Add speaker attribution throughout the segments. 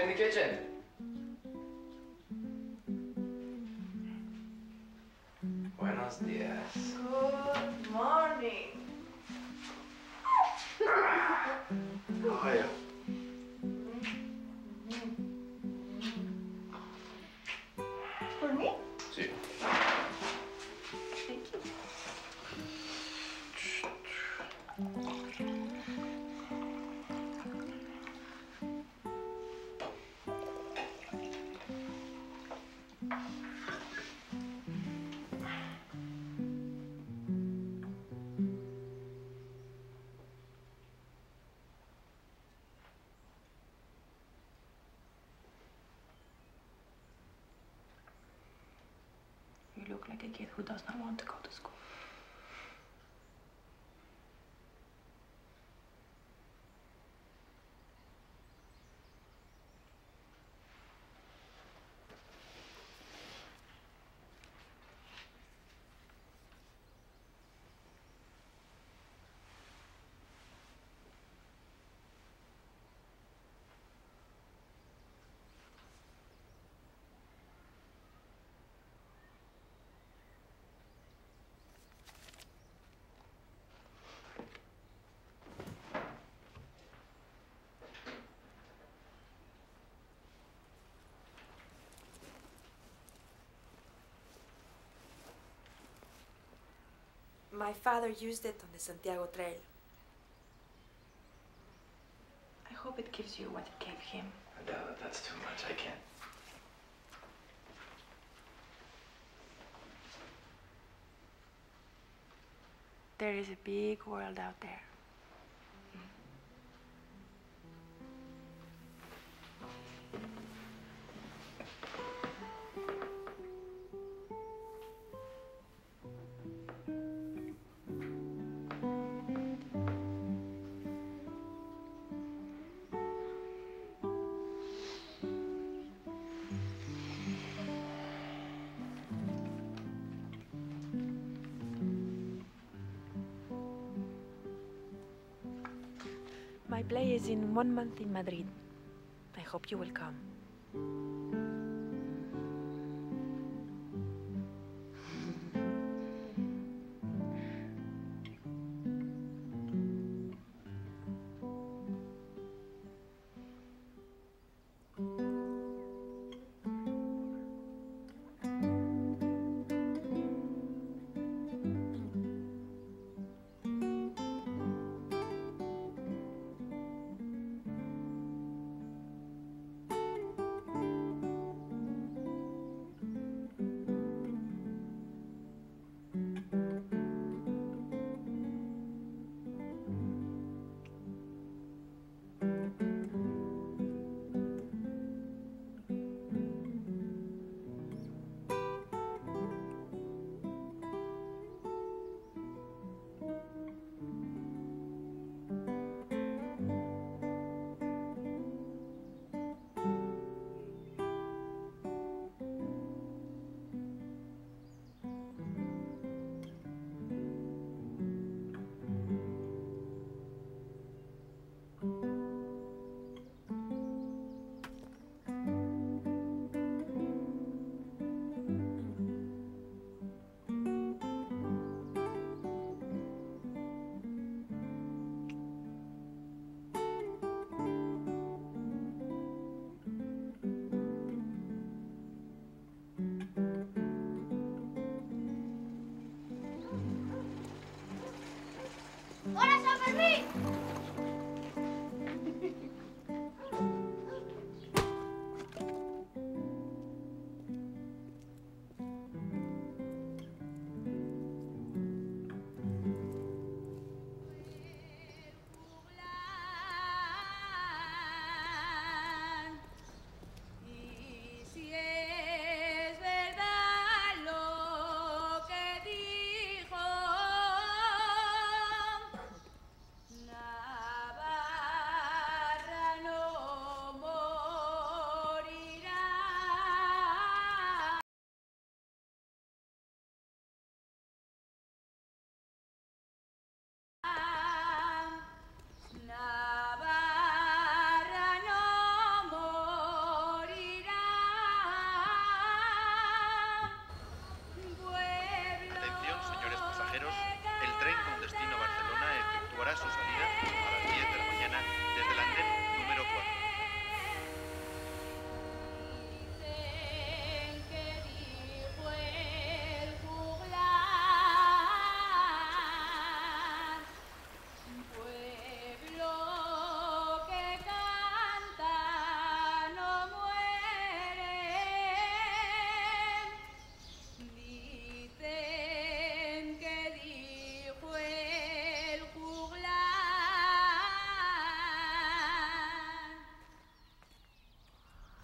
Speaker 1: clean the kitchen. Buenos dias.
Speaker 2: Good morning.
Speaker 1: How are you?
Speaker 2: For me?
Speaker 1: Sí.
Speaker 2: Thank you.
Speaker 3: You look like a kid who does not want to go to school.
Speaker 4: My father used it on the Santiago Trail.
Speaker 3: I hope it gives you what it gave him.
Speaker 1: I doubt that that's too much. I can't.
Speaker 3: There is a big world out there. My play is in 1 month in Madrid. I hope you will come.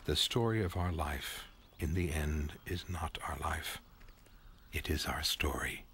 Speaker 5: The story of our life, in the end, is not our life. It is our story.